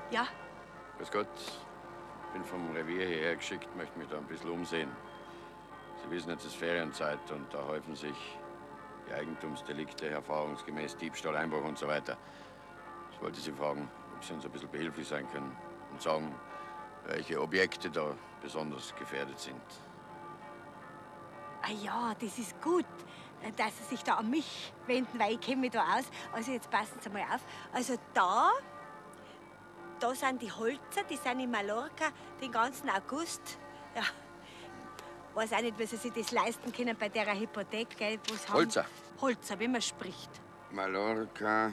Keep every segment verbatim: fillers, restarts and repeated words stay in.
Ja? Grüß Gott. Ich bin vom Revier hierher geschickt, möchte mich da ein bisschen umsehen. Sie wissen, jetzt ist Ferienzeit und da häufen sich die Eigentumsdelikte, erfahrungsgemäß Diebstahl, Einbruch und so weiter. Ich wollte Sie fragen, ob Sie uns ein bisschen behilflich sein können und sagen, welche Objekte da besonders gefährdet sind. Ah ja, das ist gut, dass Sie sich da an mich wenden, weil ich kenne mich da aus. Also jetzt passen Sie mal auf. Also da, da sind die Holzer, die sind in Mallorca den ganzen August. Ja, weiß auch nicht, wie Sie sich das leisten können bei der Hypothek, gell? Was haben? Holzer? Holzer, wie man spricht. Mallorca,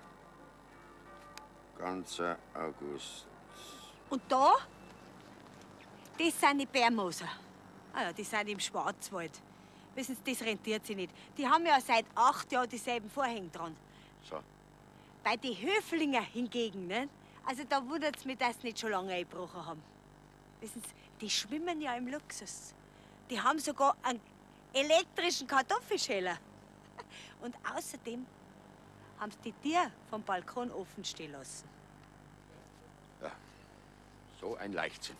ganzer August. Und da, das sind die Bärmoser. Ah ja, die sind im Schwarzwald. Wissen Sie, das rentiert sich nicht. Die haben ja seit acht Jahren dieselben Vorhänge dran. So. Bei den Höflinger hingegen, ne? Also da wundert es mich, dass sie nicht schon lange eingebrochen haben. Wissen Sie, die schwimmen ja im Luxus. Die haben sogar einen elektrischen Kartoffelschäler. Und außerdem haben sie die Tür vom Balkon offen stehen lassen. Ja, so ein Leichtsinn.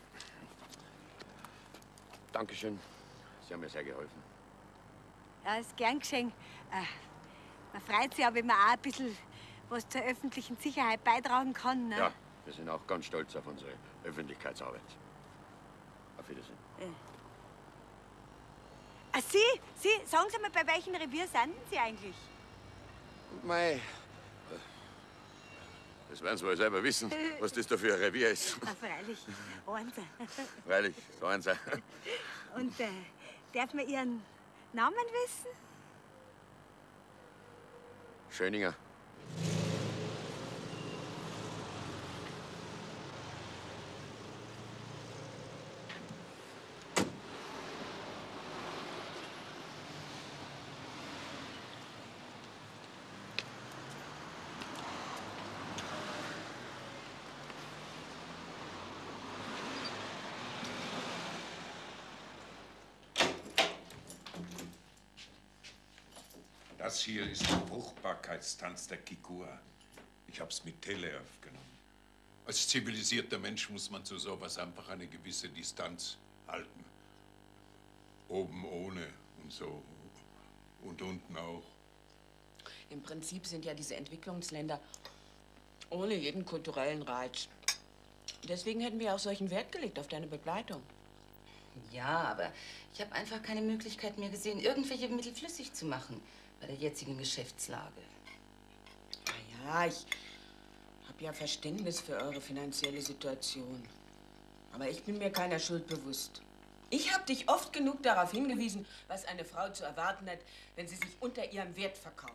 Dankeschön. Sie haben mir sehr geholfen. Ja, ist gern geschehen. Äh, man freut sich ja, wenn man auch ein bisschen was zur öffentlichen Sicherheit beitragen kann. Ne? Ja, wir sind auch ganz stolz auf unsere Öffentlichkeitsarbeit. Auf Wiedersehen. Äh. Ah, Sie, Sie, sagen Sie mal, bei welchem Revier sind Sie eigentlich? Mei, das werden Sie wohl selber wissen, was das da für ein Revier ist. Ah, freilich, eins. Freilich, so eins. Und äh, darf man Ihren Namen wissen? Schöninger. Das hier ist der Fruchtbarkeitstanz der Kikua. Ich hab's mit Tele aufgenommen. Als zivilisierter Mensch muss man zu sowas einfach eine gewisse Distanz halten. Oben ohne und so. Und unten auch. Im Prinzip sind ja diese Entwicklungsländer ohne jeden kulturellen Reiz. Deswegen hätten wir auch solchen Wert gelegt auf deine Begleitung. Ja, aber ich habe einfach keine Möglichkeit mehr gesehen, irgendwelche Mittel flüssig zu machen bei der jetzigen Geschäftslage. Na ja, ich habe ja Verständnis für eure finanzielle Situation. Aber ich bin mir keiner Schuld bewusst. Ich habe dich oft genug darauf hingewiesen, was eine Frau zu erwarten hat, wenn sie sich unter ihrem Wert verkauft.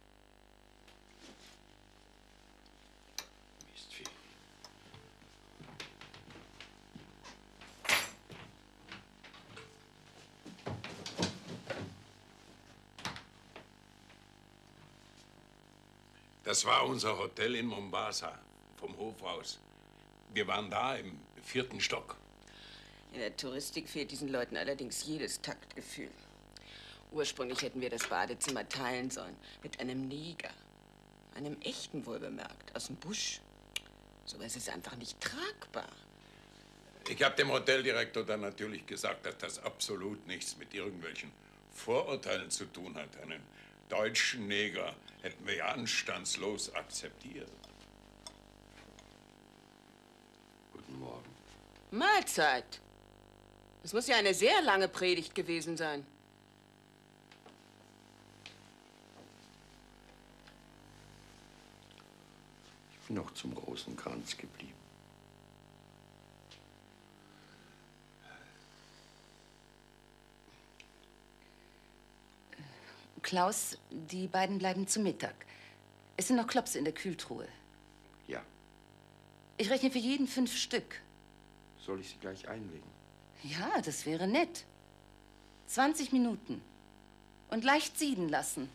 Mistvieh. Das war unser Hotel in Mombasa, vom Hof aus. Wir waren da im vierten Stock. In der Touristik fehlt diesen Leuten allerdings jedes Taktgefühl. Ursprünglich hätten wir das Badezimmer teilen sollen mit einem Neger. Einem echten, wohlbemerkt, aus dem Busch. Sowas ist einfach nicht tragbar. Ich habe dem Hoteldirektor dann natürlich gesagt, dass das absolut nichts mit irgendwelchen Vorurteilen zu tun hat. Einen deutschen Neger hätten wir ja anstandslos akzeptiert. Guten Morgen. Mahlzeit. Das muss ja eine sehr lange Predigt gewesen sein. Ich bin noch zum Rosenkranz geblieben. Klaus, die beiden bleiben zu Mittag. Es sind noch Klops in der Kühltruhe. Ja. Ich rechne für jeden fünf Stück. Soll ich sie gleich einlegen? Ja, das wäre nett. zwanzig Minuten. Und leicht sieden lassen.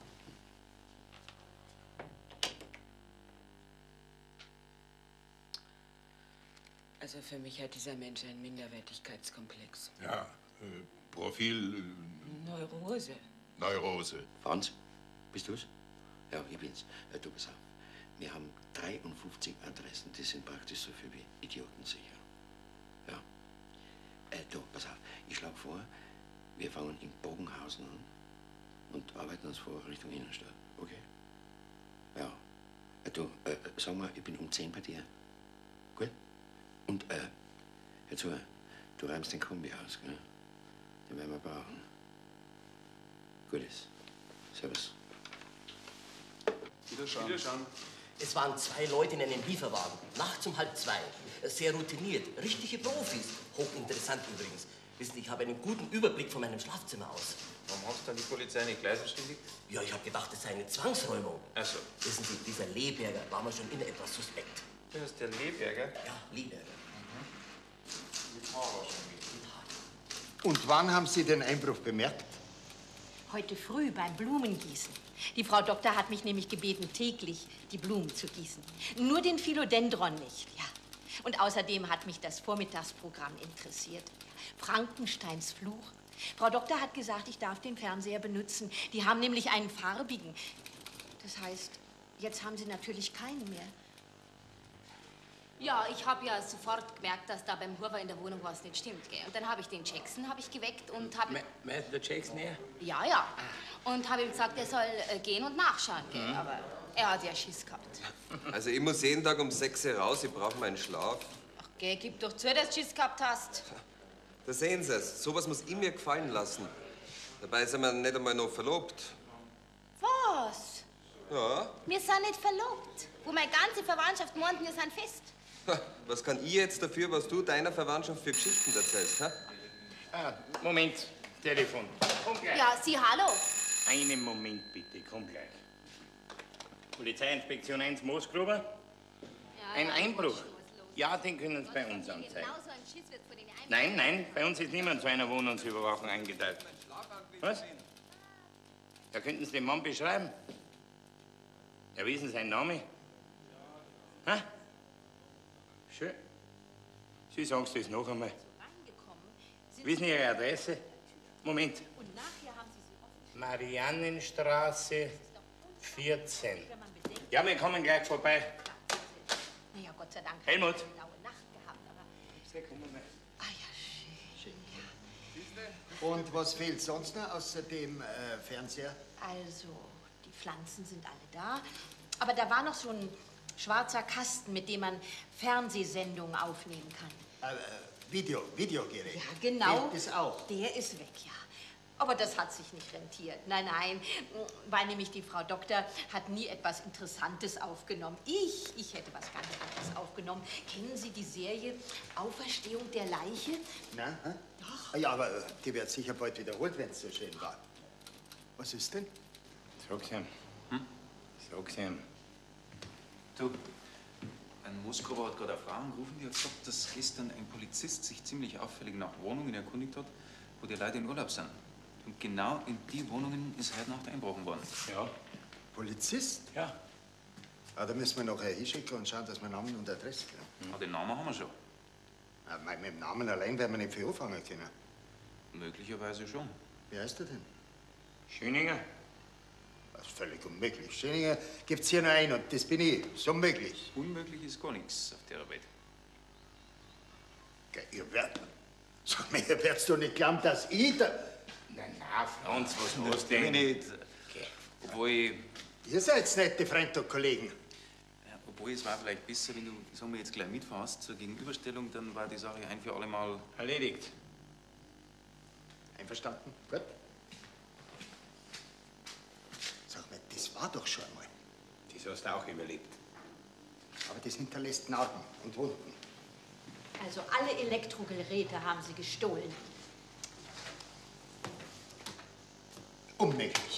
Also für mich hat dieser Mensch einen Minderwertigkeitskomplex. Ja, äh, Profil... Äh, Neurose. Neurose. Franz, bist du's? Ja, ich bin's. Äh, du, pass auf. wir haben dreiundfünfzig Adressen, die sind praktisch so viel wie idiotensicher. Ja. Äh, du, pass auf, ich schlage vor, wir fangen in Bogenhausen an und arbeiten uns vor Richtung Innenstadt, okay? Ja. Äh, du, äh, sag mal, ich bin um zehn bei dir. Gut? Und, äh, hör zu, du räumst den Kombi aus, gell? Den werden wir brauchen. Gut ist. Servus. Wiederschauen. Wiederschauen. Es waren zwei Leute in einem Lieferwagen, nachts um halb zwei. Sehr routiniert, richtige Profis. Hochinteressant übrigens. Wissen Sie, ich habe einen guten Überblick von meinem Schlafzimmer aus. Warum hast du dann die Polizei nicht gleich verständigt? Ja, ich habe gedacht, es sei eine Zwangsräumung. Ach so. Wissen Sie, dieser Lehberger war mir schon immer etwas suspekt. Du hast der Lehberger? Ja, Lehberger. Mit Haar wahrscheinlich. Und wann haben Sie den Einbruch bemerkt? Heute früh beim Blumengießen. Die Frau Doktor hat mich nämlich gebeten, täglich die Blumen zu gießen. Nur den Philodendron nicht, ja. Und außerdem hat mich das Vormittagsprogramm interessiert. Frankensteins Fluch. Frau Doktor hat gesagt, ich darf den Fernseher benutzen. Die haben nämlich einen farbigen. Das heißt, jetzt haben Sie natürlich keinen mehr. Ja, ich habe ja sofort gemerkt, dass da beim Hurwer in der Wohnung was nicht stimmt, gell? Und dann habe ich den Jackson habe ich geweckt und habe... Meinst du der Jackson her? Ja, ja. Und habe ihm gesagt, er soll äh, gehen und nachschauen, gell? Mhm. Aber er hat ja Schiss gehabt. Also ich muss jeden Tag um sechs Uhr raus, ich brauche meinen Schlaf. Ach, gell, gib doch zu, dass du Schiss gehabt hast. Da sehen Sie es, sowas muss ich mir gefallen lassen. Dabei sind wir nicht einmal noch verlobt. Was? Ja, Wir sind nicht verlobt. Wo meine ganze Verwandtschaft meint, wir sind fest. was kann ich jetzt dafür, was du deiner Verwandtschaft für Geschichten erzählst, hä? Ah, Moment, Telefon. Komm gleich. Ja, Sie, hallo. Einen Moment bitte, komm gleich. Polizeiinspektion eins Moosgruber. Ja, Ein ja, Einbruch. was los? Ja, den können Sie bei uns anzeigen. Genau so ein Schiss wird von den Einbruch. Nein, nein, bei uns ist niemand zu einer Wohnungsüberwachung eingeteilt. Was? Da könnten Sie den Mann beschreiben. Ja, wie ist denn sein Name? Hä? Schön. Sie sagen es das noch einmal. Wie ist denn Ihre Adresse? Moment. Und nachher haben Sie sie offen. Mariannenstraße vierzehn. Ja, wir kommen gleich vorbei. Na ja, Gott sei Dank. Helmut. Eine laue Nacht gehabt, aber... Ah ja, schön. Ja. Und was fehlt sonst noch außer dem äh, Fernseher? Also, die Pflanzen sind alle da. Aber da war noch so ein schwarzer Kasten, mit dem man Fernsehsendungen aufnehmen kann. Äh, Video, Videogerät. Ja, genau. Fehlt das auch? Der ist weg, ja. Aber das hat sich nicht rentiert. Nein, nein, weil nämlich die Frau Doktor hat nie etwas Interessantes aufgenommen. Ich, ich hätte was ganz anderes aufgenommen. Kennen Sie die Serie Auferstehung der Leiche? Na, hä? Doch. Ja, aber äh, die wird sicher bald wiederholt, wenn es so schön war. Was ist denn? Sag's ihm. Hm? Sag's ihm. Du, ein Moskauer hat gerade eine Frau angerufen, die hat gesagt, dass gestern ein Polizist sich ziemlich auffällig nach Wohnungen erkundigt hat, wo die Leute in Urlaub sind. Und genau in die Wohnungen ist heute Nacht eingebrochen worden. Ja. Polizist? Ja. Ah, da müssen wir nachher hinschicken und schauen, dass wir Namen und Adresse kriegen. Ja, den Namen haben wir schon. Ja, mit dem Namen allein werden wir nicht viel anfangen können. Möglicherweise schon. Wie heißt er denn? Schöninger. Das ist völlig unmöglich. Schöninger gibt's hier nur einen und das bin ich. So möglich. Unmöglich ist gar nichts auf der Welt. Gell, ihr werdet... Sag mir, ihr werdet doch nicht glauben, dass ich da... Nein, na, Franz, was Das machst du denk denn? ich nicht. Obwohl ich... Ihr seid nette Freunde und Kollegen. Ja, obwohl es war vielleicht besser, wenn du, sagen wir, jetzt gleich mitfährst zur Gegenüberstellung, dann war die Sache ein für alle Mal erledigt. Einverstanden? Gut. Sag mir, das war doch schon einmal. Das hast du auch überlebt. Aber das hinterlässt Narben und Wunden. Also alle Elektrogeräte haben Sie gestohlen. Unmöglich.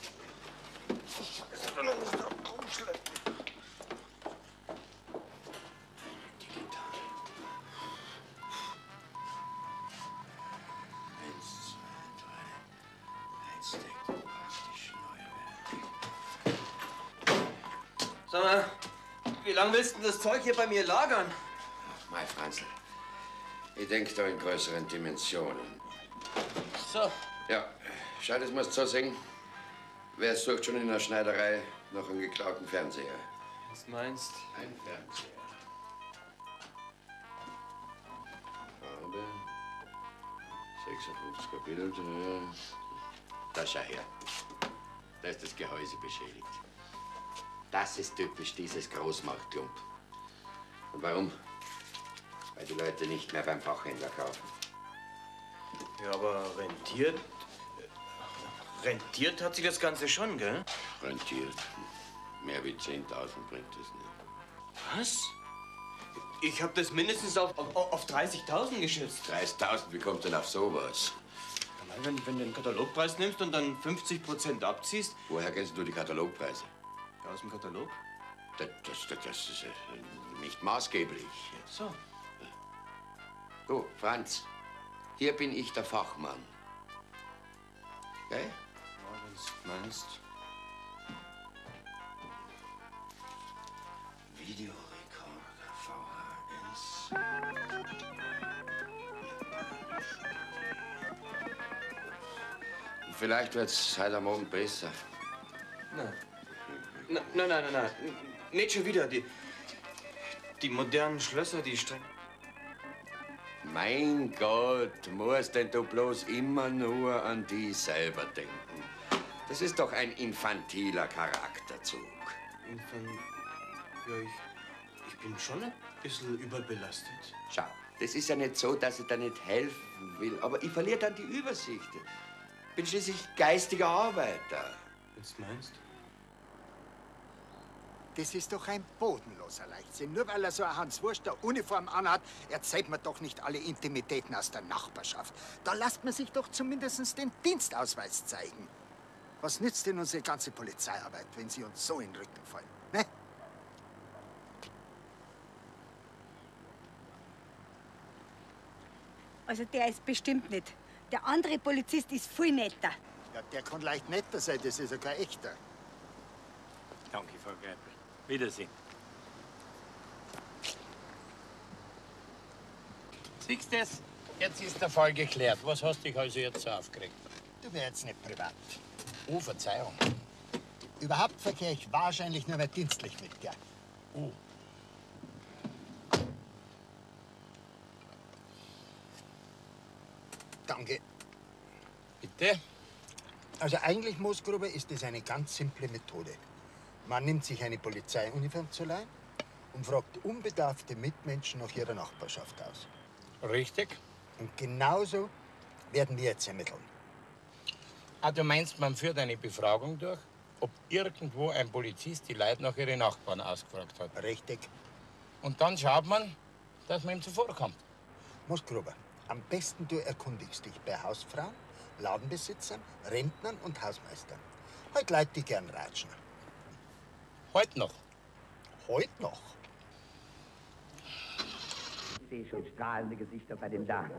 Sag mal, wie lange willst du denn das Zeug hier bei mir lagern? Mei, Franzl, ich denke da in größeren Dimensionen. So. Ja, schau, das musst du so sehen. Wer sucht schon in der Schneiderei nach einem geklauten Fernseher? Was meinst? Ein Fernseher. Farbe. sechsundfünfziger Bild. Ja. Da schau her. Da ist das Gehäuse beschädigt. Das ist typisch dieses Großmarktklump. Und warum? Weil die Leute nicht mehr beim Fachhändler kaufen. Ja, aber rentiert. Rentiert hat sich das Ganze schon, gell? Rentiert. Mehr wie zehntausend bringt es nicht. Was? Ich habe das mindestens auf, auf, auf dreißigtausend geschätzt. dreißigtausend, wie kommt denn auf sowas? Ja, wenn, wenn du den Katalogpreis nimmst und dann fünfzig Prozent abziehst. Woher kennst du die Katalogpreise? Ja, aus dem Katalog. Das, das, das, das ist äh, nicht maßgeblich. So. Du, Franz, hier bin ich der Fachmann. Gell? Ja, wenn's meinst. Videorekorder, V H S. Vielleicht wird's heute am Abend besser. Nein. Nein, nein, nein, nein, nein. Nicht schon wieder. Die, die modernen Schlösser, die streng. Mein Gott, musst denn du bloß immer nur an die selber denken? Das ist doch ein infantiler Charakterzug. Infan ja, ich, ich bin schon ein bisschen überbelastet. Schau, das ist ja nicht so, dass ich da nicht helfen will, aber ich verliere dann die Übersicht. Ich bin schließlich geistiger Arbeiter. Was meinst? Das ist doch ein bodenloser Leichtsinn. Nur weil er so eine Hans-Wurster-Uniform anhat, erzählt man doch nicht alle Intimitäten aus der Nachbarschaft. Da lasst man sich doch zumindest den Dienstausweis zeigen. Was nützt denn unsere ganze Polizeiarbeit, wenn sie uns so in den Rücken fallen? Ne? Also der ist bestimmt nicht. Der andere Polizist ist viel netter. Ja, der kann leicht netter sein, das ist ja kein echter. Danke, Frau Greipel. Wiedersehen. Siehst du das? Jetzt ist der Fall geklärt. Was hast du dich also jetzt so aufgeregt? Du wär jetzt nicht privat. Oh, Verzeihung. Überhaupt verkehre ich wahrscheinlich nur mehr dienstlich mit dir. Oh. Danke. Bitte? Also eigentlich, Moosgruber, ist es eine ganz simple Methode. Man nimmt sich eine Polizeiuniform zu leihen und fragt unbedarfte Mitmenschen nach ihrer Nachbarschaft aus. Richtig. Und genauso werden wir jetzt ermitteln. Ah, du meinst, man führt eine Befragung durch, ob irgendwo ein Polizist die Leute nach ihren Nachbarn ausgefragt hat? Richtig. Und dann schaut man, dass man ihm zuvorkommt. Moosgruber, am besten du erkundigst dich bei Hausfrauen, Ladenbesitzern, Rentnern und Hausmeistern. Heute Leute, die gern ratschen. Heute noch? Heute noch? Ich sehe schon strahlende Gesichter bei den Damen.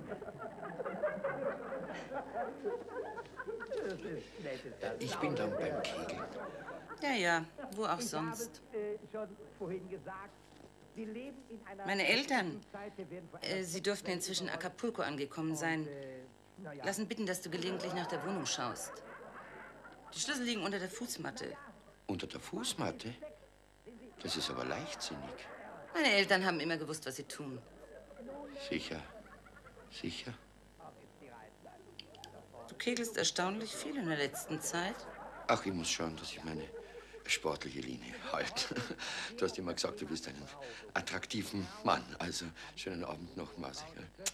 Ich bin dann beim Kegeln. Ja, ja, wo auch sonst. Meine Eltern, äh, sie dürften inzwischen in Acapulco angekommen sein. Lassen bitten, dass du gelegentlich nach der Wohnung schaust. Die Schlüssel liegen unter der Fußmatte. Unter der Fußmatte? Das ist aber leichtsinnig. Meine Eltern haben immer gewusst, was sie tun. Sicher. Sicher? Du kegelst erstaunlich viel in der letzten Zeit. Ach, ich muss schauen, dass ich meine sportliche Linie halte. Du hast immer gesagt, du bist einen attraktiven Mann. Also, schönen Abend noch, Marci.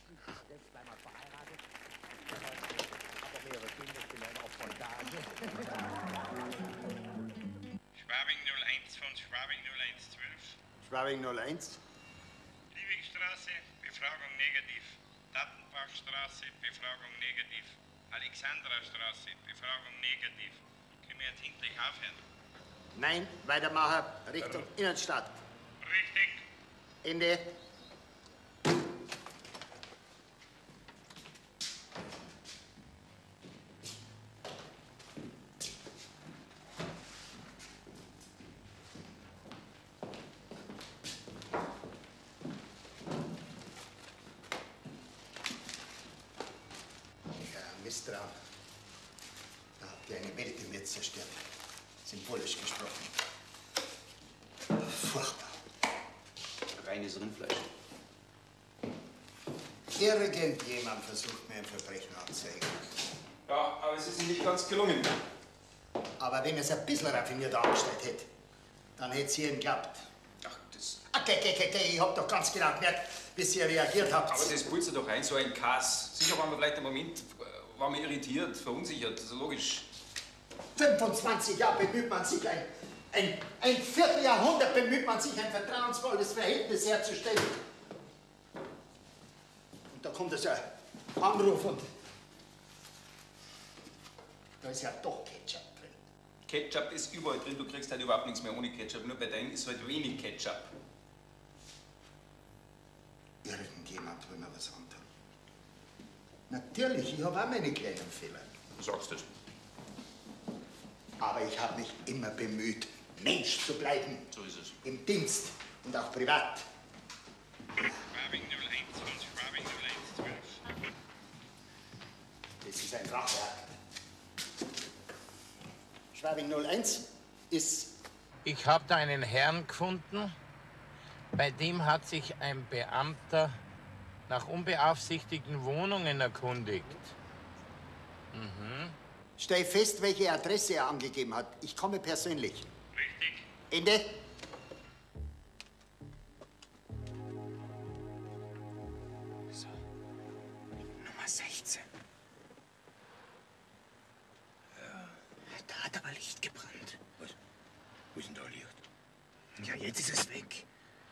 Schwabing null eins von Schwabing null eins zwölf. Schwabing null eins. Liebigstraße, Befragung negativ. Dattenbachstraße, Befragung negativ. Alexandrastraße, Befragung negativ. Können wir jetzt endlich aufhören? Nein, weitermachen, Richtung Innenstadt. Richtig. Ende. Misstrauen. Da habt ihr eine Welt im Netz zerstört. Symbolisch gesprochen. Furchtbar. Reines Rindfleisch. Irgendjemand versucht mir ein Verbrechen anzuzeigen. Ja, aber es ist ihm nicht ganz gelungen. Aber wenn er es ein bisschen raffinierter angestellt hätte, dann hätte sie ihm geglaubt. Ach, das... Okay, okay, okay, okay, ich hab doch ganz genau gemerkt, bis ihr reagiert habt. Aber das pulst doch ein, so ein Kass. Sicher waren wir vielleicht im Moment äh, waren wir irritiert, verunsichert, also logisch. fünfundzwanzig Jahre bemüht man sich, ein, ein, ein Vierteljahrhundert bemüht man sich, ein vertrauensvolles Verhältnis herzustellen. Und da kommt so ein Anruf und da ist ja doch Ketchup drin. Ketchup ist überall drin, du kriegst halt überhaupt nichts mehr ohne Ketchup. Nur bei deinem ist halt wenig Ketchup. Irgendjemand will mir was antun. Natürlich, ich habe auch meine kleinen Fehler. Du sagst es. Aber ich habe mich immer bemüht, Mensch zu bleiben. So ist es. Im Dienst und auch privat. Das ist ein Racheakt. Schwabing null eins ist... Ich habe da einen Herrn gefunden, bei dem hat sich ein Beamter nach unbeaufsichtigten Wohnungen erkundigt. Mhm. Stell fest, welche Adresse er angegeben hat. Ich komme persönlich. Richtig. Ende. So. Nummer sechzehn. Ja. Da hat aber Licht gebrannt. Was? Wo ist denn da Licht? Ja, jetzt ist es weg.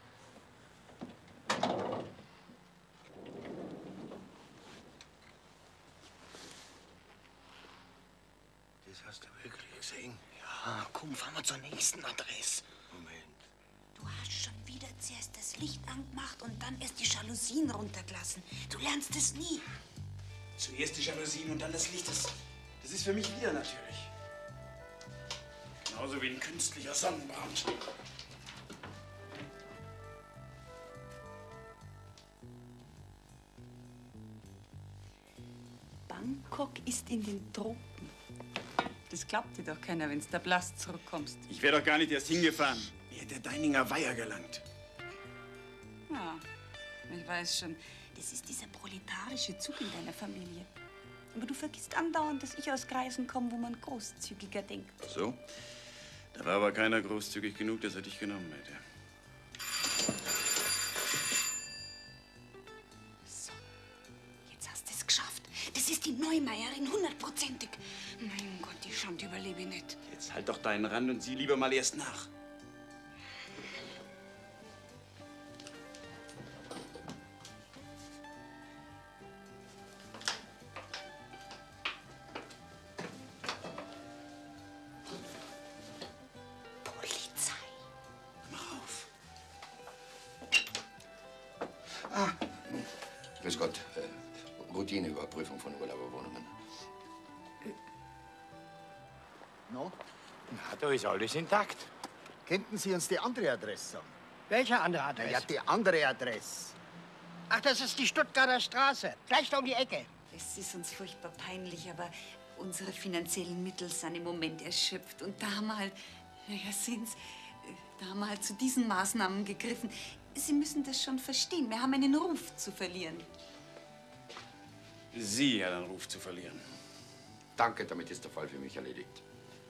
Das hast du wirklich gesehen? Ja, komm, fahren wir zur nächsten Adresse. Moment. Du hast schon wieder zuerst das Licht angemacht und dann erst die Jalousien runtergelassen. Du lernst es nie. Zuerst die Jalousien und dann das Licht. Das, das ist für mich wir natürlich. Genauso wie ein künstlicher Sonnenbrand. Bangkok ist in den Tropen. Das glaubt dir doch keiner, wenn du da blass zurückkommst. Ich wäre doch gar nicht erst hingefahren. Mir hätte der Deininger Weiher gelangt. Ja, ich weiß schon. Das ist dieser proletarische Zug in deiner Familie. Aber du vergisst andauernd, dass ich aus Kreisen komme, wo man großzügiger denkt. Ach so? Da war aber keiner großzügig genug, dass er dich genommen hätte. So, jetzt hast du es geschafft. Das ist die Neumeierin, hundertprozentig. Mein Gott, die Schande überlebe ich nicht. Jetzt halt doch deinen Rand und sieh lieber mal erst nach. Polizei. Mach auf. Ah. Grüß Gott. Äh, Routineüberprüfung von Urlauberwohnungen. No? Na, da ist alles intakt. Könnten Sie uns die andere Adresse sagen? Welche andere Adresse? Ja, die andere Adresse. Ach, das ist die Stuttgarter Straße. Gleich da um die Ecke. Es ist uns furchtbar peinlich, aber unsere finanziellen Mittel sind im Moment erschöpft. Und da haben wir halt, naja, sehen's, da haben wir halt zu diesen Maßnahmen gegriffen. Sie müssen das schon verstehen. Wir haben einen Ruf zu verlieren. Sie hat einen Ruf zu verlieren. Danke, damit ist der Fall für mich erledigt.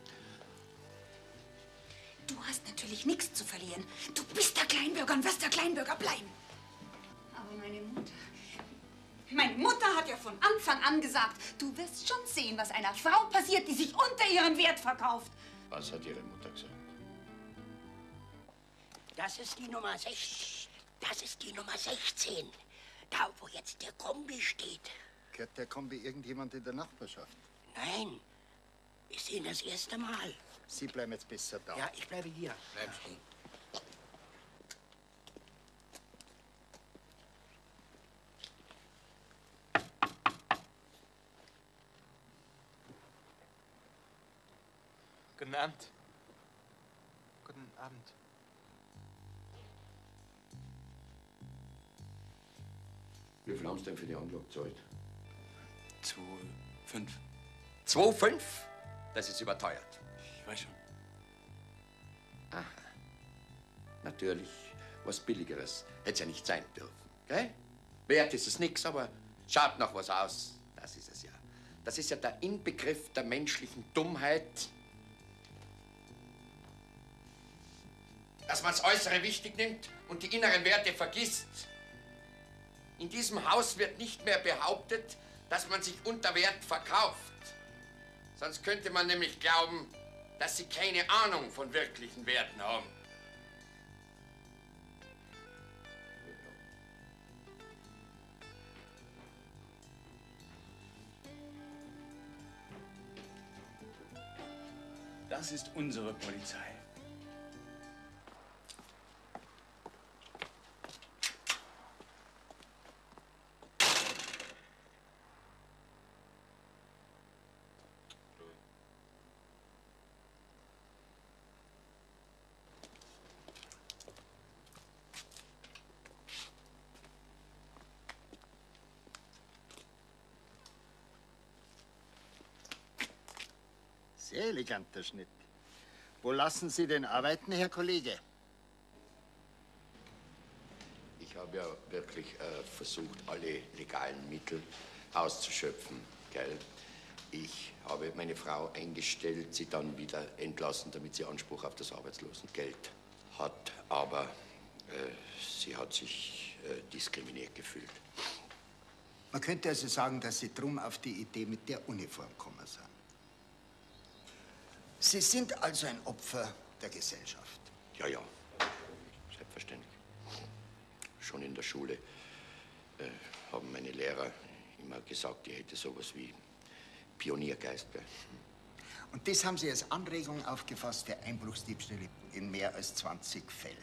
Du hast natürlich nichts zu verlieren. Du bist der Kleinbürger und wirst der Kleinbürger bleiben. Aber meine Mutter, meine Mutter hat ja von Anfang an gesagt, du wirst schon sehen, was einer Frau passiert, die sich unter ihrem Wert verkauft. Was hat Ihre Mutter gesagt? Das ist die Nummer sechzehn. Das ist die Nummer sechzehn. Da, wo jetzt der Kombi steht. Gehört der Kombi irgendjemand in der Nachbarschaft? Nein, ich sehe ihn das erste Mal. Sie bleiben jetzt besser da. Ja, ich bleibe hier. Bleib stehen. Guten Abend. Guten Abend. Wie viel haben Sie denn für die Anlage gezahlt? Zwei, fünf. zwei Komma fünf? Das ist überteuert. Ich weiß schon. Aha. Natürlich, was Billigeres hätte es ja nicht sein dürfen. Gell? Wert ist es nix, aber schaut nach was aus. Das ist es ja. Das ist ja der Inbegriff der menschlichen Dummheit. Dass man das Äußere wichtig nimmt und die inneren Werte vergisst. In diesem Haus wird nicht mehr behauptet, dass man sich unter Wert verkauft. Sonst könnte man nämlich glauben, dass sie keine Ahnung von wirklichen Werten haben. Das ist unsere Polizei. Sehr eleganter Schnitt. Wo lassen Sie denn arbeiten, Herr Kollege? Ich habe ja wirklich äh, versucht, alle legalen Mittel auszuschöpfen, gell? Ich habe meine Frau eingestellt, sie dann wieder entlassen, damit sie Anspruch auf das Arbeitslosengeld hat. Aber äh, sie hat sich äh, diskriminiert gefühlt. Man könnte also sagen, dass Sie drum auf die Idee mit der Uniform gekommen sind. Sie sind also ein Opfer der Gesellschaft. Ja, ja, selbstverständlich. Schon in der Schule äh, haben meine Lehrer immer gesagt, ich hätte sowas wie Pioniergeist. Gell? Und das haben Sie als Anregung aufgefasst für Einbruchsdiebstähle in mehr als zwanzig Fällen.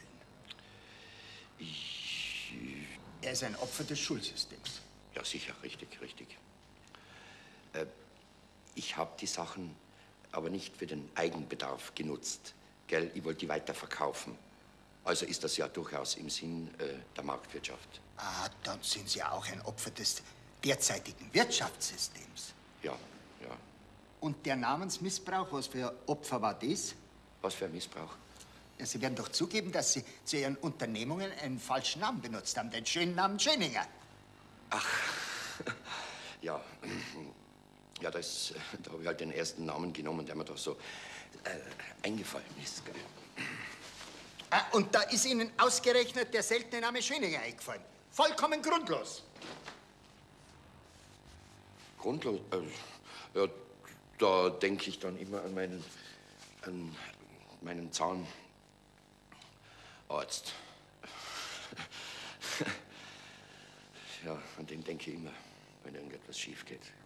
Ich... Er ist ein Opfer des Schulsystems. Ja, sicher, richtig, richtig. Äh, ich habe die Sachen aber nicht für den Eigenbedarf genutzt. Gell, ich wollte die weiterverkaufen. Also ist das ja durchaus im Sinn äh, der Marktwirtschaft. Ah, dann sind Sie auch ein Opfer des derzeitigen Wirtschaftssystems. Ja, ja. Und der Namensmissbrauch, was für ein Opfer war das? Was für ein Missbrauch? Ja, Sie werden doch zugeben, dass Sie zu Ihren Unternehmungen einen falschen Namen benutzt haben, den schönen Namen Schöninger. Ach, ja. Ja, das, da habe ich halt den ersten Namen genommen, der mir da so äh, eingefallen ist. Gell? Ah, und da ist Ihnen ausgerechnet der seltene Name Schöninger eingefallen. Vollkommen grundlos. Grundlos? Äh, ja, da denke ich dann immer an meinen, an meinen Zahnarzt. Ja, an den denke ich immer, wenn irgendetwas schief geht.